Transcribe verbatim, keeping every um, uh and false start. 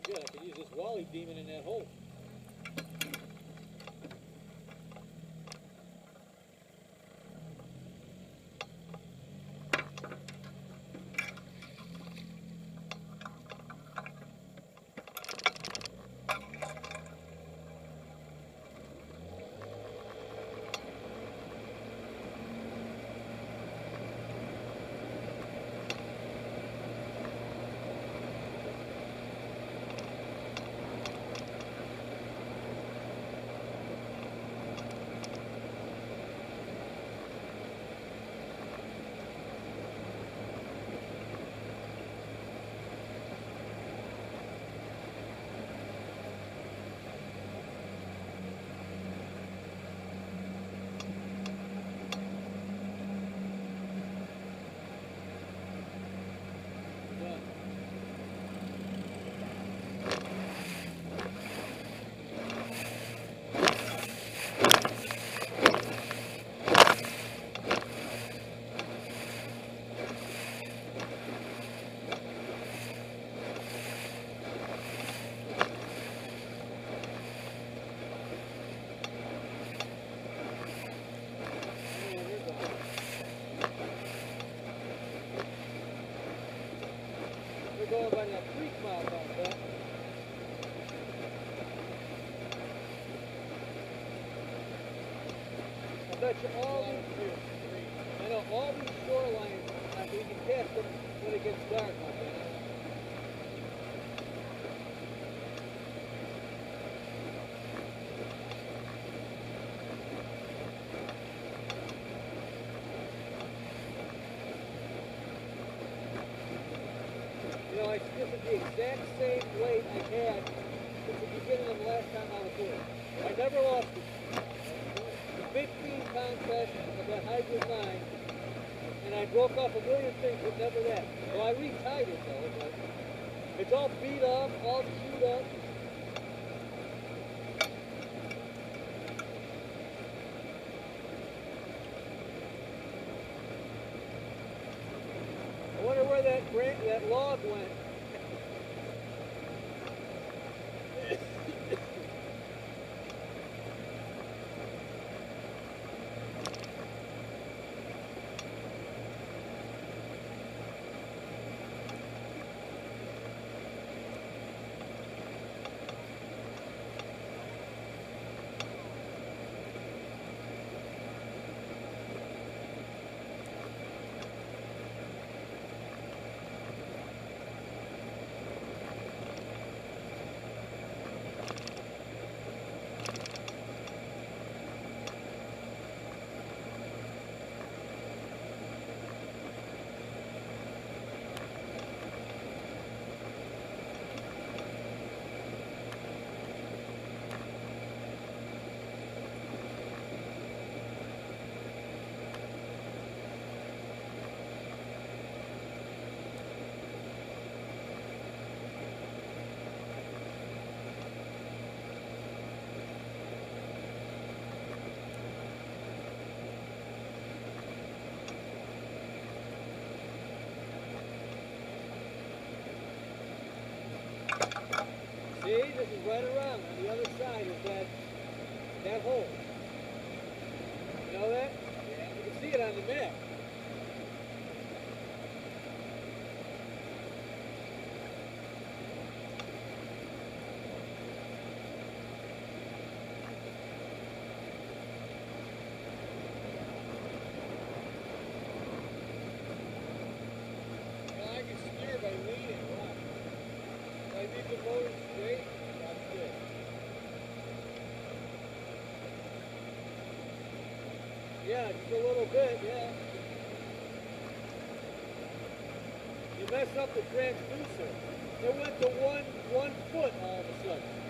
good. I could use this Wally demon in that hole. Going by that creek mouth out there. I bet you all these, I know all these shorelines, I mean, you can catch them when it gets dark out there. You know, this is the exact same weight I had since the beginning of the last time I was here. I never lost it. The fifteen pound test of that hybrid line, and I broke off a million things, but never that. So I retied it though, but it's all beat up, all chewed up. I wonder where that branch, that log went. See, this is right around. On the other side is that that hole. You know that? Yeah. You can see it on the map. Well, I can steer by leaning. Wow. If I leave the motor straight, that's good. Yeah, just a little bit, yeah. You mess up the transducer. It went to one one foot all of a sudden.